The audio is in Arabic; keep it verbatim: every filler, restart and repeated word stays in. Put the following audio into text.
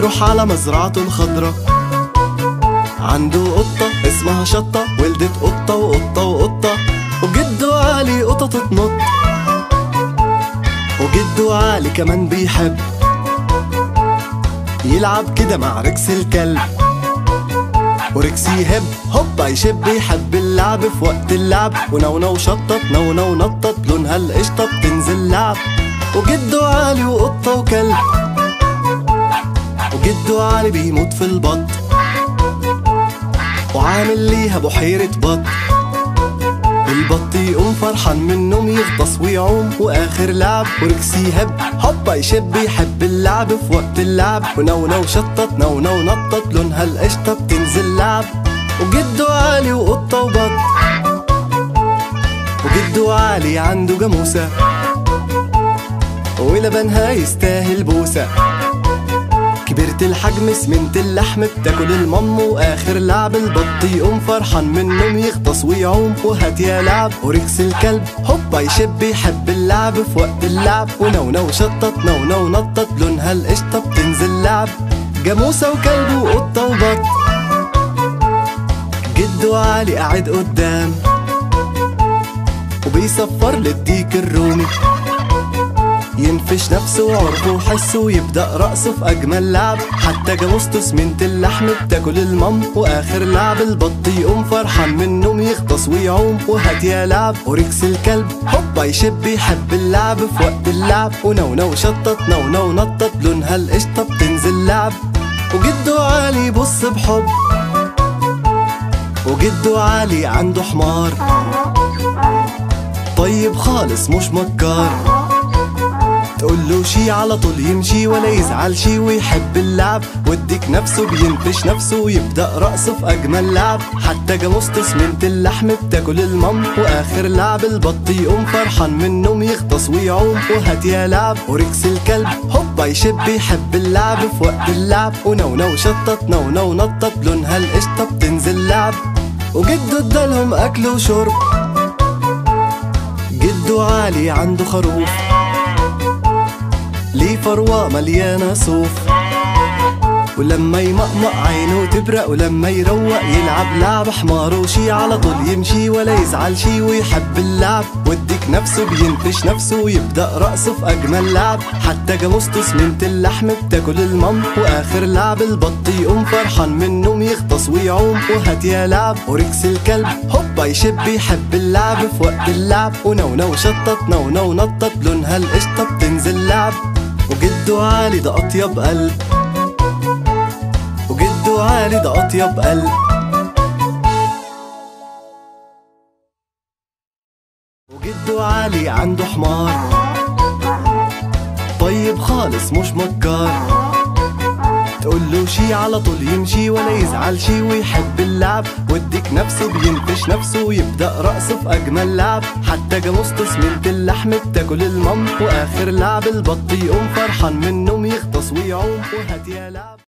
بيروح على مزرعته الخضرا، عنده قطة اسمها شطة، ولدت قطة وقطة وقطة، وجده علي قطط تنط، وجده علي كمان بيحب يلعب كده مع ركس الكلب، وركس يهب هوبا يشب، يحب اللعب في وقت اللعب، ونونو شطط نونو نطط، لونها القشطة بتنزل لعب، وجده علي وقطة وكلب، وجده علي بيموت في البط، وعامل ليها بحيرة بط، البط يقوم فرحان من النوم يغطس ويعوم، واخر لعب وركس يهب هوبا يشب، يحب اللعب في وقت اللعب، ونونو شطط نونو نطط، لونها القشطة بتنزل لعب، وجده علي وقطة وبط، وجده علي عنده جاموسة ولبنها يستاهل بوسة، كبرت الحجم سمنت اللحم بتاكل المم، واخر لعب البط يقوم فرحان من النوم يغطس ويعوم، وهات يا لعب وركس الكلب هوبا يشب، يحب اللعب في وقت اللعب، ونونو شطط نونو نطط، لونها القشطة بتنزل لعب، جاموسة وكلب وقطة وبط، جده علي قاعد قدام وبيصفر للديك الرومي، ينفش نفسه وعرفه وحسه ويبدأ رقصه في أجمل لعب، حتى جاموسته سمنت اللحم بتاكل المم، وآخر لعب البط يقوم فرحان من النوم يغطس ويعوم، وهات يا لعب وركس الكلب هوبا يشب، يحب اللعب في وقت اللعب، ونونو شطط نونو نطط، لونها القشطة بتنزل لعب، وجده علي يبص بحب، وجده علي عنده حمار طيب خالص مش مكار، تقوله شي على طول يمشي ولا يزعل شي، ويحب اللعب والديك نفسه بينفش نفسه ويبدأ رقصه في أجمل لعب، حتى جاموسته سمنت اللحم بتاكل المم، وآخر لعب البط يقوم فرحان من النوم يغطس ويعوم، وهات يا لعب وركس الكلب هوبا يشب، يحب اللعب في وقت اللعب، ونونو شطط نونو نطط، لونها القشطة بتنزل لعب، وجده ادالهم أكل وشرب، جده علي عنده خروف ليه فروة مليانة صوف، ولما يمقمق عينه تبرق، ولما يروق يلعب لعب حمار وشي، على طول يمشي ولا يزعل شي، ويحب اللعب والديك نفسه بينفش نفسه ويبدأ رقصه في أجمل لعب، حتى جاموسته سمنت اللحم بتاكل المم، وآخر لعب البط يقوم فرحان من النوم يغطس ويعوم، وهات يا لعب وركس الكلب هوبا يشب، يحب اللعب في وقت اللعب، ونونو شطط نونو نطط، لونها القشطة بتنزل لعب، وجده علي ده أطيب قلب، وجده علي ده أطيب قلب، وجده علي عنده حمار طيب خالص مش مكار، تقوله شي على طول يمشي ولا يزعل شي، ويحب اللعب والديك نفسه بينفش نفسه ويبدأ رقصه في أجمل لعب، حتى جاموسته سمنت اللحم بتاكل المم، وآخر لعب البط يقوم فرحان من النوم يغطس ويعوم، وهات يا لعب.